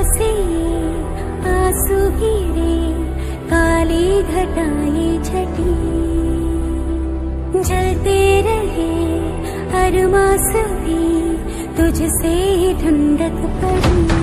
से आंसू गिरे, काली घटाएं छटी, जलते रहे अरमां सभी, तुझसे ढूंढत पड़ी।